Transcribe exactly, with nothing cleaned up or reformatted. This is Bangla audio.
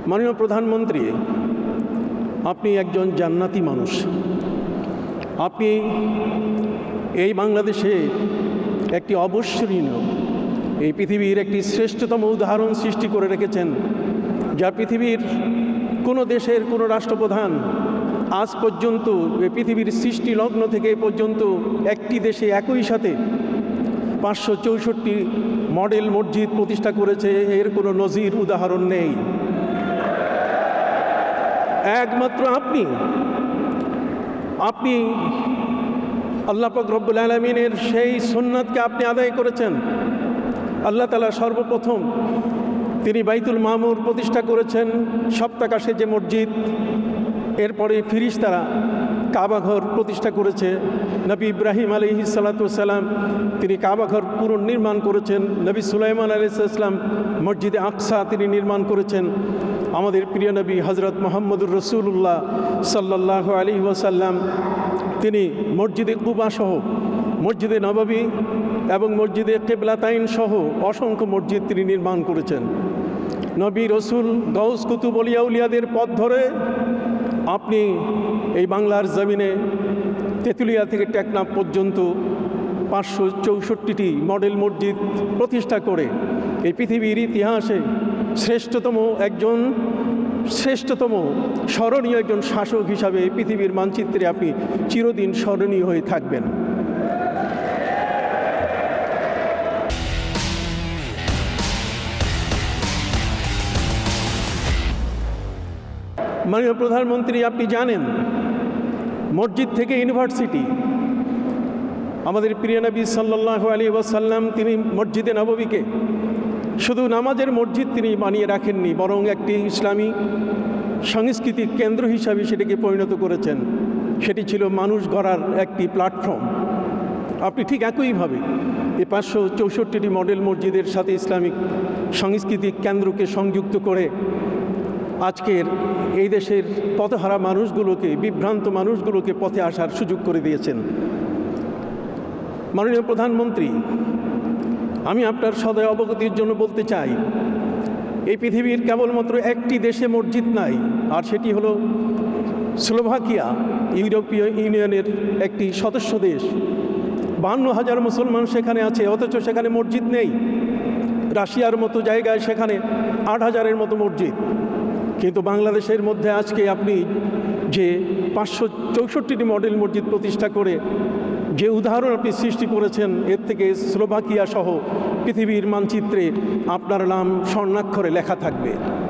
মাননীয় প্রধানমন্ত্রী, আপনি একজন জান্নাতি মানুষ। আপনি এই বাংলাদেশে একটি অবিস্মরণীয়, এই পৃথিবীর একটি শ্রেষ্ঠতম উদাহরণ সৃষ্টি করে রেখেছেন, যা পৃথিবীর কোনো দেশের কোনো রাষ্ট্রপ্রধান আজ পর্যন্ত এই পৃথিবীর সৃষ্টি লগ্ন থেকে এ পর্যন্ত একটি দেশে একই সাথে পাঁচশো চৌষট্টি মডেল মসজিদ প্রতিষ্ঠা করেছে, এর কোনো নজির উদাহরণ নেই। একমাত্র আপনি আপনি আল্লাহ পাক রব্বুল আলামিনের সেই সুন্নাতকে আপনি আদায় করেছেন। আল্লাহ তাআলা সর্বপ্রথম তিনি বাইতুল মামুর প্রতিষ্ঠা করেছেন, সপ্তাকাশে যে মসজিদ। এরপরে ফিরিশতারা কাবাঘর প্রতিষ্ঠা করেছে। নবী ইব্রাহিম আলাইহিস সালাতু ওয়াস সালাম তিনি কাবাঘর পুনর্নির্মাণ করেছেন। নবী সুলাইমান আলাইহিস সালাম মসজিদে আকসা তিনি নির্মাণ করেছেন। আমাদের প্রিয় নবী হজরত মুহাম্মদুর রাসূলুল্লাহ সাল্লাল্লাহু আলাইহি ওয়াসাল্লাম তিনি মসজিদে কুবা সহ, মসজিদে নববী এবং মসজিদে কিবলাতাইন সহ অসংখ্য মসজিদ তিনি নির্মাণ করেছেন। নবী রসুল গাউস কুতুব আউলিয়া উলিয়াদের পথ ধরে আপনি এই বাংলার জমিনে তেঁতুলিয়া থেকে টেকনাফ পর্যন্ত পাঁচশো চৌষট্টিটি মডেল মসজিদ প্রতিষ্ঠা করে এই পৃথিবীর ইতিহাসে শ্রেষ্ঠতম একজন শ্রেষ্ঠতম স্মরণীয় একজন শাসক হিসাবে এই পৃথিবীর মানচিত্রে আপনি চিরদিন স্মরণীয় হয়ে থাকবেন। মাননীয় প্রধানমন্ত্রী, আপনি জানেন মসজিদ থেকে ইউনিভার্সিটি, আমাদের প্রিয় নবী সাল্লাল্লাহু আলাইহি ওয়াসাল্লাম তিনি মসজিদে নববীকে শুধু নামাজের মসজিদ তিনি বানিয়ে রাখেননি, বরং একটি ইসলামী সাংস্কৃতিক কেন্দ্র হিসাবে সেটিকে পরিণত করেছেন। সেটি ছিল মানুষ গড়ার একটি প্ল্যাটফর্ম। আপনি ঠিক একইভাবে এই পাঁচশো চৌষট্টিটি মডেল মসজিদের সাথে ইসলামিক সাংস্কৃতিক কেন্দ্রকে সংযুক্ত করে আজকের এই দেশের পথহারা মানুষগুলোকে, বিভ্রান্ত মানুষগুলোকে পথে আসার সুযোগ করে দিয়েছেন। মাননীয় প্রধানমন্ত্রী, আমি আপনার সদয় অবগতির জন্য বলতে চাই, এই পৃথিবীর কেবলমাত্র একটি দেশে মসজিদ নাই, আর সেটি হলো স্লোভাকিয়া, ইউরোপীয় ইউনিয়নের একটি সদস্য দেশ। বাহান্ন হাজার মুসলমান সেখানে আছে, অথচ সেখানে মসজিদ নেই। রাশিয়ার মতো জায়গায় সেখানে আট হাজারের মতো মসজিদ। কিন্তু বাংলাদেশের মধ্যে আজকে আপনি যে পাঁচশো চৌষট্টিটি মডেল মসজিদ প্রতিষ্ঠা করে যে উদাহরণ আপনি সৃষ্টি করেছেন, এর থেকে স্লোভাকিয়া সহ পৃথিবীর মানচিত্রে আপনার নাম স্বর্ণাক্ষরে লেখা থাকবে।